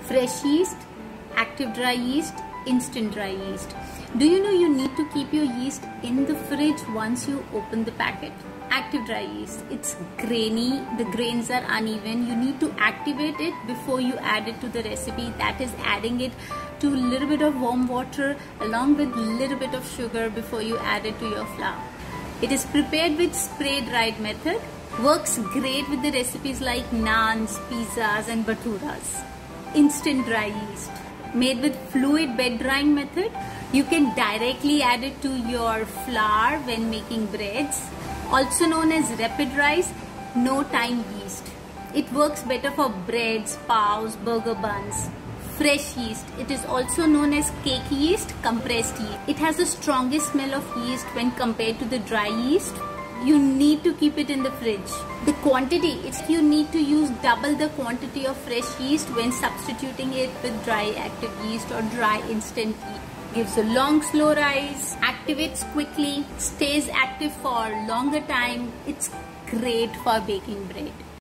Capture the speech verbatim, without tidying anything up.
fresh yeast, active dry yeast, instant dry yeast. Do you know you need to keep your yeast in the fridge once you open the packet? Active dry yeast, it's grainy, the grains are uneven. You need to activate it before you add it to the recipe. That is adding it to a little bit of warm water along with a little bit of sugar before you add it to your flour. It is prepared with spray dried method. Works great with the recipes like naans, pizzas and bhaturas. Instant dry yeast, made with fluid bed drying method. You can directly add it to your flour when making breads. Also known as rapid rise, no time yeast. It works better for breads, paos, burger buns. Fresh yeast, it is also known as cake yeast, compressed yeast. It has the strongest smell of yeast when compared to the dry yeast. You need to keep it in the fridge. The quantity, it's you need to use double the quantity of fresh yeast when substituting it with dry active yeast or dry instant yeast. Gives a long slow rise, activates quickly, stays active for longer time. It's great for baking bread.